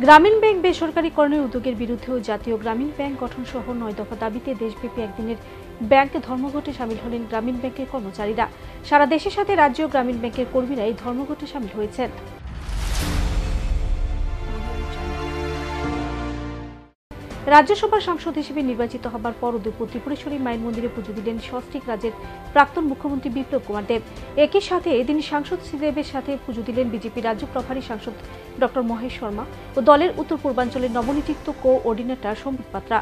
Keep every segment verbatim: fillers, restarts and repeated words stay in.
গ্রামীণ ব্যাংক বেসরকারীকরণের উদ্যোগের বিরুদ্ধে ও জাতীয় গ্রামীণ ব্যাংক গঠন সহ নয় দফা দাবিতে দেশব্যাপী একদিনের ব্যাংক ধর্মঘটে শামিল হলেন গ্রামীণ ব্যাংকের কর্মচারীরা। সারা দেশের সাথে রাজ্য গ্রামীণ ব্যাংকের কর্মীরা এই ধর্মঘটে শামিল হয়েছেন। রাজ্যসভার সাংসদ হিসেবে নির্বাচিত হবার পর উদয়পুর ত্রিপুরেশ্বরী মায়ের মন্দিরে পুজো দিলেন সস্ত্রীক রাজ্যের প্রাক্তন মুখ্যমন্ত্রী বিপ্লব কুমার দেব। একই সাথে তিনি সাংসদ দেবের সাথে পুজো দিলেন বিজেপি রাজ্য প্রভারী সাংসদ ডক্টর মহেশ শর্মা ও দলের উত্তর পূর্বাঞ্চলের নবনিযুক্ত কো অর্ডিনেটর সম্বিত পাত্রা।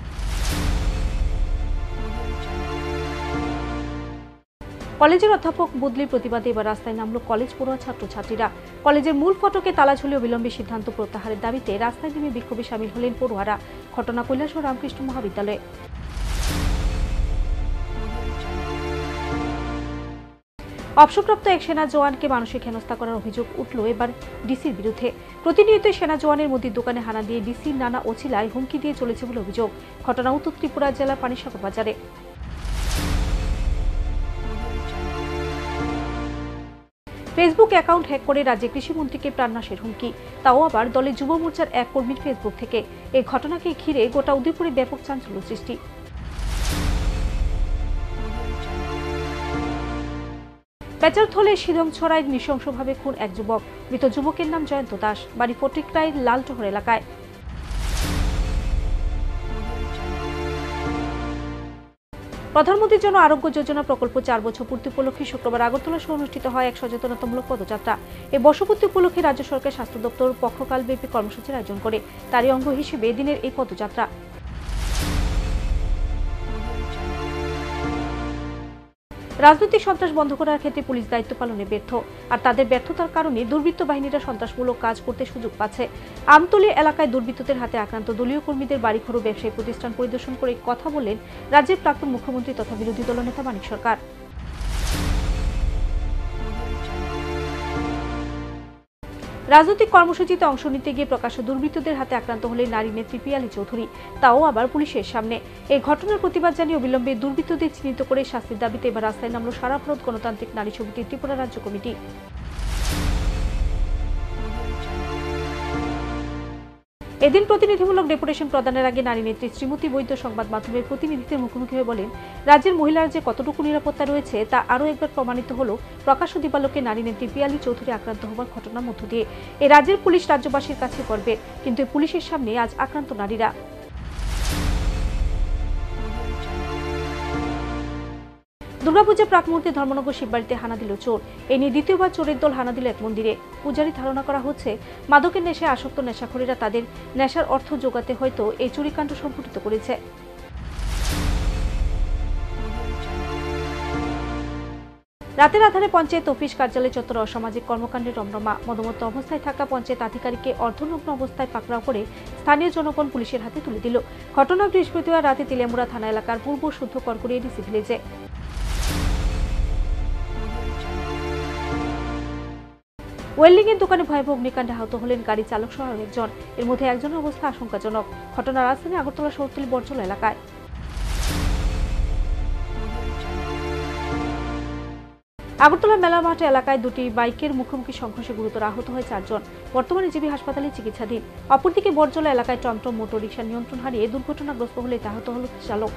কলেজের অধ্যাপক বদলির প্রতিবাদে এবার রাস্তায় নামল কলেজ পড়ুয়া ছাত্রছাত্রীরা। কলেজের মূল ফটকে তালা ঝুলিয়ে বিলম্বে সিদ্ধান্ত প্রত্যাহারের দাবিতে রাস্তায় নেমে বিক্ষোভে শামিল হলেন পড়ুয়ারা। ঘটনা কৈলাসহর রামকৃষ্ণ মহাবিদ্যালয়ে। অবসরপ্রাপ্ত এক সেনা জওয়ানকে মানসিক হেনস্থা করার অভিযোগ উঠল এবার ডিসির বিরুদ্ধে। প্রতিনিয়ত সেনা জওয়ানের মুদির দোকানে হানা দিয়ে ডিসির নানা অছিলায় হুমকি দিয়ে চলেছে বলে অভিযোগ। ঘটনা উত্তর ত্রিপুরা জেলার পানিসাগর বাজারে। ফেসবুক অ্যাকাউন্ট হ্যাক করে রাজ্যে কৃষিমন্ত্রীকে প্রাণনাশের হুমকি, তাও আবার দলের যুব মোর্চার এক কর্মীর ফেসবুক থেকে। এই ঘটনাকে ঘিরে গোটা উদয়পুরে ব্যাপক চাঞ্চল্য সৃষ্টি। পেচারথলে শিলংছড়ায় নৃশংসভাবে খুন এক যুবক। মৃত যুবকের নাম জয়ন্ত দাস, বাড়ি ফটিকরায় লালটহর এলাকায়। প্রধানমন্ত্রীর জন্য আরোগ্য যোজনা প্রকল্প চার বছর পূর্তি উপলক্ষে শুক্রবার আগরতলা শহরে অনুষ্ঠিত হয় এক সচেতনতামূলক পদযাত্রা। এই বর্ষপূর্তি উপলক্ষে রাজ্য সরকার স্বাস্থ্য দপ্তর পক্ষকালব্যাপী কর্মসূচির আয়োজন করে। তারই অঙ্গ হিসেবে দিনের এই পদযাত্রা। রাজনৈতিক সন্ত্রাস বন্ধ করার ক্ষেত্রে পুলিশ দায়িত্ব পালনে ব্যর্থ, আর তাদের ব্যর্থতার কারণে দুর্বৃত্ত বাহিনীরা সন্ত্রাসমূলক কাজ করতে সুযোগ পাচ্ছে। আমতলী এলাকায় দুর্বৃত্তদের হাতে আক্রান্ত দলীয় কর্মীদের বাড়িঘর ও ব্যবসায়ী প্রতিষ্ঠান পরিদর্শন করে কথা বলেন রাজ্যের প্রাক্তন মুখ্যমন্ত্রী তথা বিরোধী দলনেতা মানিক সরকার। রাজনৈতিক কর্মসূচিতে অংশ নিতে গিয়ে প্রকাশ্য দুর্বৃত্তদের হাতে আক্রান্ত হলেন নারী নেত্রী পিয়ালি চৌধুরী, তাও আবার পুলিশের সামনে। এই ঘটনার প্রতিবাদ জানিয়ে অবিলম্বে দুর্বৃত্তদের চিহ্নিত করে শাস্তির দাবিতে এবার রাস্তায় নামল সারা ভারত গণতান্ত্রিক নারী সমিতি ত্রিপুরা রাজ্য কমিটি। এদিন প্রতিনিধিমূলক ডেপুটেশন প্রদানের আগে নারী নেত্রী শ্রীমতী বৈদ্য সংবাদ মাধ্যমের প্রতিনিধিদের মুখোমুখি হয়ে বলেন, রাজ্যের মহিলারা যে কতটুকু নিরাপত্তা রয়েছে তা আরও একবার প্রমাণিত হল প্রকাশ্য দিবালোকে নারী নেত্রী পিয়ালি চৌধুরী আক্রান্ত হওয়ার ঘটনার মধ্য দিয়ে। এ রাজ্যের পুলিশ রাজ্যবাসীর কাছে গর্বের, কিন্তু পুলিশের সামনে আজ আক্রান্ত নারীরা। দুর্গাপূজার প্রাক মুহূর্তে ধর্মনগর শিববাড়িতে হানা দিল চোর। এ নিয়ে দ্বিতীয়বার চোরের দল হানা দিল এক মন্দিরে। পূজারী ধারণা করা হচ্ছে মাদকের নেশায় আসক্ত নেশাখোরেরা তাদের নেশার অর্থ জোগাতে হয়তো এই চুরিকাণ্ড সংঘটিত করেছে। রাতের আধারে পঞ্চায়েত অফিস কার্যালয় চত্বরে অসামাজিক কর্মকাণ্ডে রমরমা। মদমত্ত অবস্থায় থাকা পঞ্চায়েত আধিকারিককে অর্ধনগ্ন অবস্থায় পাকড়াও করে স্থানীয় জনগণ পুলিশের হাতে তুলে দিল। ঘটনা বৃহস্পতিবার রাতে তিলেমুড়া থানা এলাকার পূর্ব শুদ্ধ করকরিয়া ডিসি ভিলেজে। ওয়েল্ডিং এর দোকানে ভয়াবহ অগ্নিকাণ্ডে আহত হলেন গাড়ি চালক সহ একজন। এর মধ্যে একজনের অবস্থা আশঙ্কাজনক। ঘটনা রাজধানী আগরতলা শহরতলি বরজলা এলাকায়। আগরতলা মেলা মাঠ এলাকায় দুটি বাইকের মুখোমুখি সংঘর্ষে গুরুতর আহত হয় চারজন। বর্তমানে জিবি হাসপাতালে চিকিৎসাধীন। অপরদিকে বরজলা এলাকায় টমটম মোটর রিকশা নিয়ন্ত্রণ হারিয়ে দুর্ঘটনাগ্রস্ত হলে আহত হল চালক।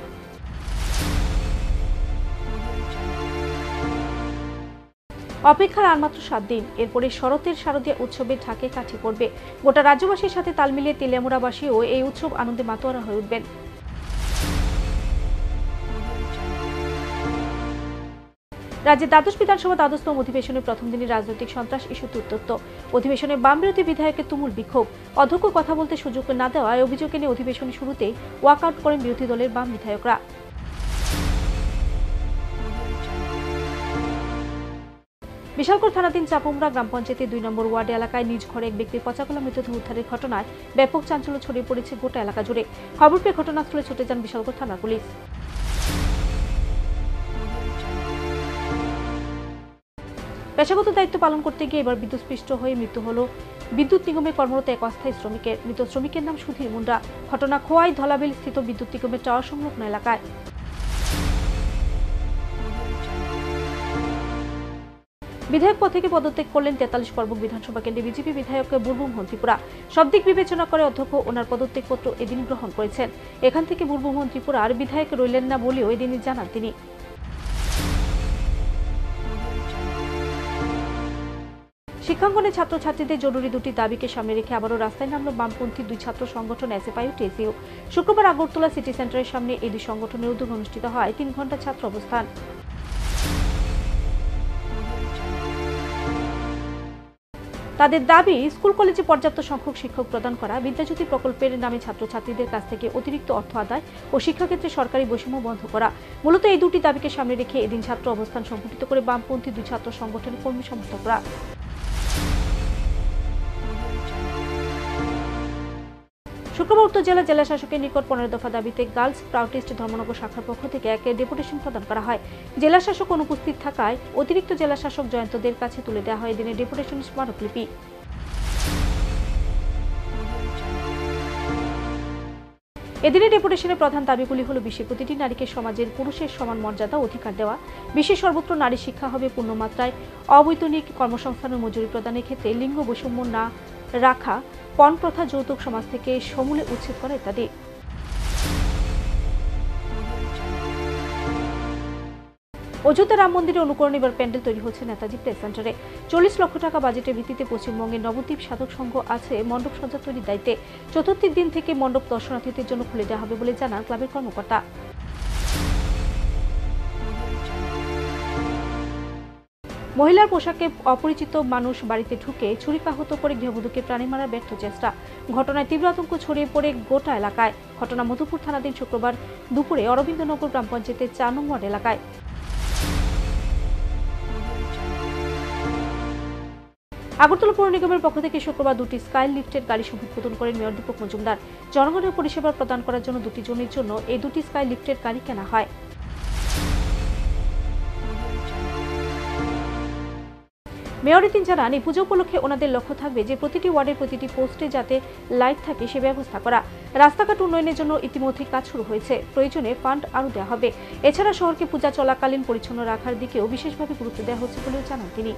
অপেক্ষার আর মাত্র সাত দিন, এরপরে শরতের শারদীয় উৎসবে ঢাকে কাঠি পড়বে। গোটা রাজ্যবাসীর সাথে তাল মিলিয়ে তেলিয়ামুড়াবাসীও এই উৎসব আনন্দে মাতোয়ারা হয়ে উঠবেন। রাজ্যে দ্বাদশ বিধানসভা দ্বাদশতম অধিবেশনের প্রথম দিনে রাজনৈতিক সন্ত্রাস ইস্যুতে উত্তপ্ত। অধিবেশনে বাম বিরোধী বিধায়কের তুমুল বিক্ষোভ। অধ্যক্ষ কথা বলতে সুযোগ না দেওয়ায় অভিযোগ এনে অধিবেশনের শুরুতেই ওয়াকআউট করেন বিরোধী দলের বাম বিধায়করা। বিশালগড় থানাধীন চাপমুড়া গ্রাম পঞ্চায়েতের দুই নম্বর ওয়ার্ড এলাকায় নিজ ঘরে এক ব্যক্তির পচাগলা মৃতদেহ উদ্ধারের ঘটনায় ব্যাপক চাঞ্চল্য ছড়িয়ে পড়েছে গোটা এলাকা জুড়ে। খবর পেয়ে ঘটনাস্থলে ছুটে যান বিশালগড় থানার পুলিশ। পেশাগত দায়িত্ব পালন করতে গিয়ে এবার বিদ্যুৎস্পৃষ্ট হয়ে মৃত্যু হল বিদ্যুৎ নিগমে কর্মরত এক অস্থায়ী শ্রমিকের। মৃত শ্রমিকের নাম সুধীর মুন্ডা। ঘটনা খোয়াই ধলাবিল স্থিত বিদ্যুৎ নিগমের টাওয়ার সংলগ্ন এলাকায়। বিধায়ক পদ থেকে পদত্যাগ করলেন তেতাল্লিশ পর্বক বিধানসভা কেন্দ্রে বিজেপি বিধায়ক বুরবুমোহন ত্রিপুরা। সব দিক বিবেচনা করে অধ্যক্ষ ওনার পদত্যাগ পত্র এদিন গ্রহণ করেছেন। এখান থেকে বুরবুমোহন ত্রিপুরা আর বিধায়ক রইলেন না বলেও এদিনই জানান তিনি। শিক্ষাঙ্গনে ছাত্রছাত্রীদের জরুরি দুটি দাবিকে সামনে রেখে আবারও রাস্তায় নামল বামপন্থী দুই ছাত্র সংগঠন এসএফআই ও টিএসইউ। শুক্রবার আগরতলা সিটি সেন্টারের সামনে এই দুই সংগঠনের উদ্যোগে অনুষ্ঠিত হয় তিন ঘন্টা ছাত্র অবস্থান। তাদের দাবি, স্কুল কলেজে পর্যাপ্ত সংখ্যক শিক্ষক প্রদান করা, বিদ্যাজ্যোতি প্রকল্পের নামে ছাত্রছাত্রীদের কাছ থেকে অতিরিক্ত অর্থ আদায় ও শিক্ষাক্ষেত্রে সরকারি বৈষম্য বন্ধ করা। মূলত এই দুটি দাবিকে সামনে রেখে এদিন ছাত্র অবস্থান সংগঠিত করে বামপন্থী দুই ছাত্র সংগঠনের কর্মী সমর্থকরা। শুক্রবার উত্তর জেলা জেলা শাসকের নিকট পনেরো দফা দাবিতে গার্লস স্কাউটিস্ট ধর্মনগর শাখার পক্ষ থেকে এক ডেপুটেশন প্রদান করা হয়। জেলা শাসক অনুপস্থিত থাকায় অতিরিক্ত জেলা শাসক জয়ন্তদের কাছে তুলে দেওয়া হয় এদিনের ডেপুটেশন স্মারকলিপি। এদিনের ডেপুটেশনের প্রধান দাবিগুলি হল বিশ্বে প্রতিটি নারীকে সমাজের পুরুষের সমান মর্যাদা অধিকার দেওয়া, বিশ্বের সর্বত্র নারী শিক্ষা হবে পূর্ণমাত্রায়, অবৈতনিক কর্মসংস্থান ও মজুরি প্রদানের ক্ষেত্রে লিঙ্গ বৈষম্য না রাখা, পণ প্রথা যৌতুক সমাজ থেকে সমূলে উচ্ছেদ করা ইত্যাদি। অযোধ্যা রাম মন্দিরে অনুকরণ এবার প্যান্ডেল তৈরি হচ্ছে নেতাজি প্লেস সেন্টারে। চল্লিশ লক্ষ টাকা বাজেটের ভিত্তিতে পশ্চিমবঙ্গের নবদ্বীপ সাধক সংঘ আছে মণ্ডপ সজ্জা তৈরির দায়িত্বে। চতুর্থ দিন থেকে মণ্ডপ দর্শনার্থীদের জন্য খুলে দেওয়া হবে বলে জানান ক্লাবের কর্মকর্তা। মহিলার পোশাকে অপরিচিত মানুষ বাড়িতে ঢুকে ছুরিকাহত করে গৃহবধূকে প্রাণে মারার ব্যর্থ চেষ্টা। ঘটনায় তীব্র আতঙ্ক ছড়িয়ে পড়ে গোটা এলাকায়। ঘটনা মধুপুর থানাধীন শুক্রবার দুপুরে অরবিন্দনগর গ্রাম পঞ্চায়েতের চার নং ওয়ার্ড এলাকায়। আগরতলা পৌর নিগমের পক্ষ থেকে শুক্রবার দুটি স্কাই লিফটের গাড়ি শুভ উদ্বোধন করেন মেয়র দীপক মজুমদার। জনগণের পরিষেবা প্রদান করার জন্য দুটি জনের জন্য এই দুটি স্কাই লিফটের গাড়ি কেনা হয়। মেয়র তিনি জানান, এই পুজো উপলক্ষে ওনাদের লক্ষ্য থাকবে যে প্রতিটি ওয়ার্ডের প্রতিটি পোস্টে যাতে লাইট থাকে সে ব্যবস্থা করা। রাস্তাঘাট উন্নয়নের জন্য ইতিমধ্যে কাজ শুরু হয়েছে, প্রয়োজনে ফান্ড আরও দেওয়া হবে। এছাড়া শহরকে পূজা চলাকালীন পরিচ্ছন্ন রাখার দিকেও বিশেষভাবে গুরুত্ব দেওয়া হচ্ছে বলেও জানান তিনি।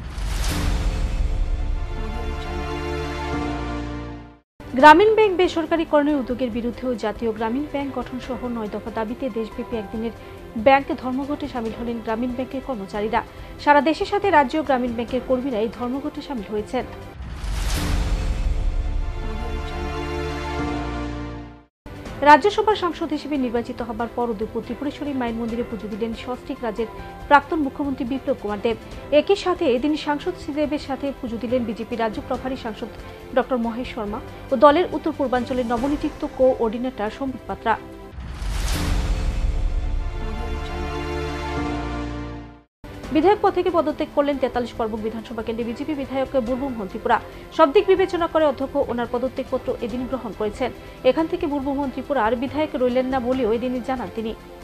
গ্রামীণ ব্যাংক বেসরকারীকরণের উদ্যোগের বিরুদ্ধেও জাতীয় গ্রামীণ ব্যাংক গঠন সহ নয় দফা দাবিতে দেশব্যাপী একদিনের ব্যাংক ধর্মঘটে সামিল হলেন গ্রামীণ ব্যাংকের কর্মচারীরা। সারা দেশের সাথে রাজ্য গ্রামীণ ব্যাংকের কর্মীরা এই ধর্মঘটে সামিল হয়েছেন। রাজ্যসভার সাংসদ হিসেবে নির্বাচিত হবার পর উদয়পুর ত্রিপুরেশ্বরী মায়ের মন্দিরে পুজো দিলেন সস্ত্রীক রাজ্যের প্রাক্তন মুখ্যমন্ত্রী বিপ্লব কুমার দেব। একই সাথে তিনি সাংসদ দেবের সাথে পুজো দিলেন বিজেপি রাজ্য প্রভারী সাংসদ ডক্টর মহেশ শর্মা ও দলের উত্তর পূর্বাঞ্চলের নবনিযুক্ত কো-অর্ডিনেটর সম্বিত পাত্রা। বিধায়ক পদ থেকে পদত্যাগ করলেন তেতাল্লিশ পর্বক বিধানসভা কেন্দ্রে বিজেপি বিধায়ক বুরবুমোহন ত্রিপুরা। সব দিক বিবেচনা করে অধ্যক্ষ ওনার পদত্যাগ পত্র এদিন গ্রহণ করেছেন। এখান থেকে বুরবুমোহন ত্রিপুরা আর বিধায়ক রইলেন না বলেও এদিনই জানান তিনি।